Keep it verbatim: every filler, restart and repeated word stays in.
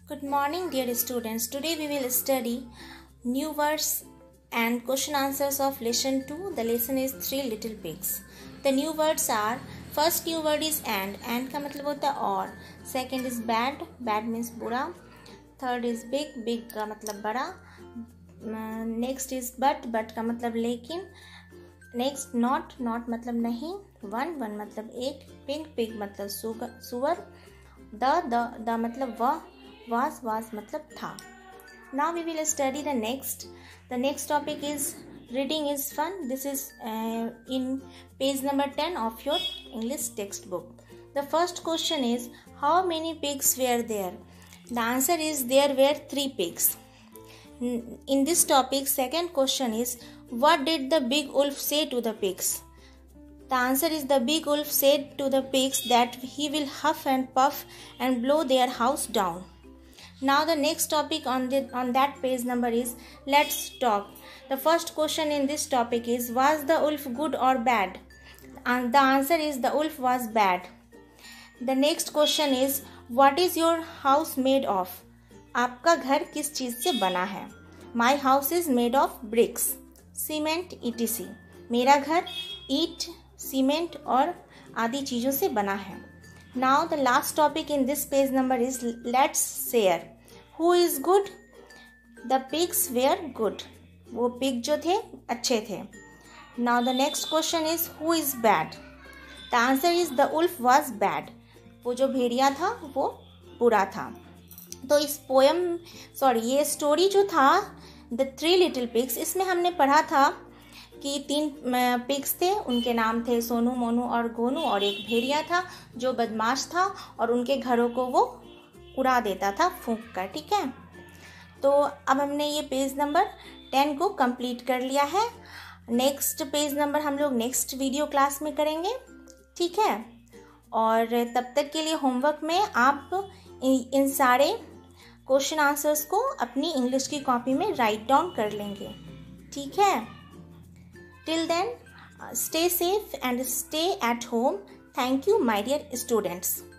Good morning, dear students. Today we will study new words and question answers of lesson two. The lesson is Three Little Pigs. The new words are, first new word is and. And का मतलब होता है और. Second is bad. Bad means बुरा. Third is big. Big का मतलब बड़ा. Next is but. But का मतलब लेकिन. Next not. Not मतलब नहीं. One. One मतलब एक. Pig. Pig मतलब सुअर. The. The. The मतलब वह. Was was मतलब था. Now we will study the next. The next topic is reading is fun. This is uh, in page number ten of your English textbook. The first question is, how many pigs were there? The answer is there were three pigs. In this topic, second question is, what did the big wolf say to the pigs? The answer is the big wolf said to the pigs that he will huff and puff and blow their house down. Now the next topic on the on that page number is let's talk. The first question in this topic is, was the wolf good or bad? And the answer is the wolf was bad. The next question is, what is your house made of? आपका घर किस चीज से बना है? My house is made of bricks, cement, et cetera. मेरा घर ईंट, सीमेंट और आदि चीजों से बना है. Now the last topic in this page number is let's share. Who is good? The pigs were good. वो pig जो थे अच्छे थे. Now the next question is who is bad? The answer is the wolf was bad. वो जो भेड़िया था वो बुरा था. तो इस पोएम सॉरी ये स्टोरी जो था द थ्री लिटिल पिग्स, इसमें हमने पढ़ा था कि तीन पिग्स थे. उनके नाम थे सोनू, मोनू और गोनू, और एक भेड़िया था जो बदमाश था और उनके घरों को वो उड़ा देता था फूंक कर. ठीक है, तो अब हमने ये पेज नंबर टेन को कंप्लीट कर लिया है. नेक्स्ट पेज नंबर हम लोग नेक्स्ट वीडियो क्लास में करेंगे. ठीक है, और तब तक के लिए होमवर्क में आप इन सारे क्वेश्चन आंसर्स को अपनी इंग्लिश की कॉपी में राइट डाउन कर लेंगे. ठीक है, till then uh, stay safe and stay at home. Thank you, my dear students.